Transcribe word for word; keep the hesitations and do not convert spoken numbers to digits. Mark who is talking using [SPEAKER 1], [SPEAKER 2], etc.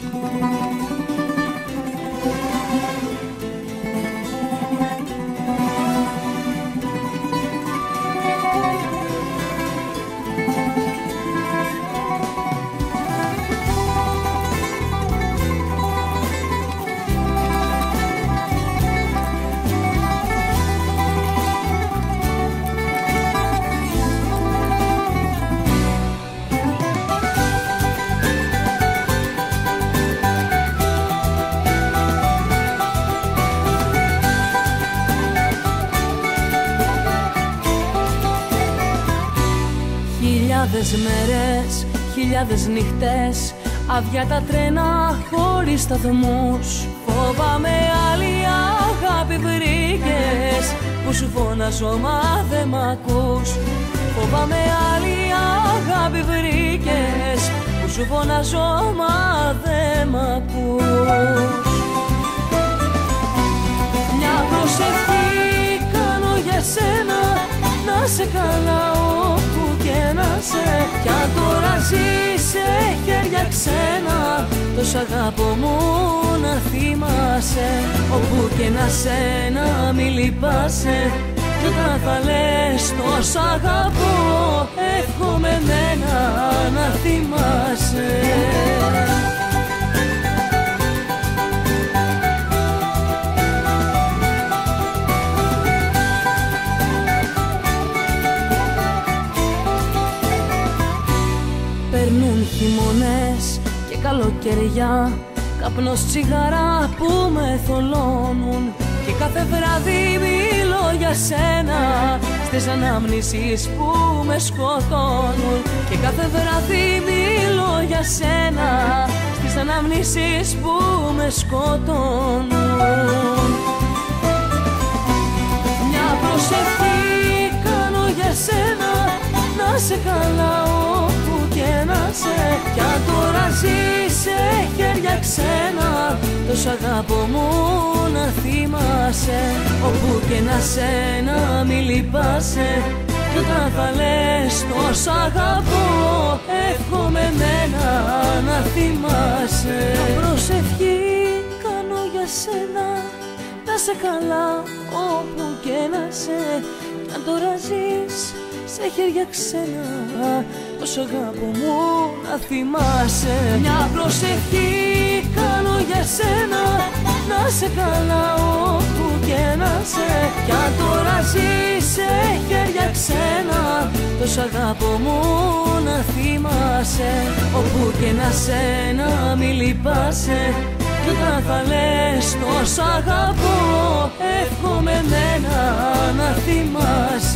[SPEAKER 1] Χιλιάδες μέρες, χιλιάδες νύχτες, άδεια τα τρένα χωρίς σταθμούς. Φοβάμαι άλλη αγάπη βρήκες, που σου φωνάζω μα δεν μ' ακούς. Φοβάμαι άλλη αγάπη βρήκες, που σου φωνάζω μα δεν μ' ακούς. Μια προσευχή κάνω για σένα, να σε καλά όπου και να σε. Κι αν τώρα ζεις σε χέρια ξένα, τόσο αγάπη μου να θυμάσαι. Όπου και να σε να μη λυπάσαι, κι όταν θα λες τόσο αγαπώ, εύχομαι εμένα να θυμάσαι. Περνούν χειμώνες και καλοκαιριά, καπνός τσιγάρα που με θολώνουν. Και κάθε βράδυ μιλώ για σένα, στις αναμνήσεις που με σκοτώνουν. Και κάθε βράδυ μιλώ για σένα, στις αναμνήσεις που με σκοτώνουν. Μια προσευχή κάνω για σένα, να σε καλά όπου και να σε. Κι αν τώρα ζεις σε χέρια ξένα, τόσο αγάπη μου να θυμάσαι. Όπου και να σε να μη λυπάσαι, κι όταν θα λες τόσο αγαπώ, εύχομαι εμένα να θυμάσαι. Προσευχή κάνω για σένα, να σε καλά όπου και να σε. Κι αν τώρα ζεις σε χέρια ξένα, τόσο αγάπη μου να θυμάσαι. Μια προσευχή κάνω για σένα, να σε καλά όπου και να σε. Κι αν τώρα ζεις σε χέρια ξένα, τόσο αγάπη μου να θυμάσαι. Όπου και να σε να μη λυπάσαι, κι όταν θα λες τόσο αγαπώ, εύχομαι εμένα να θυμάσαι.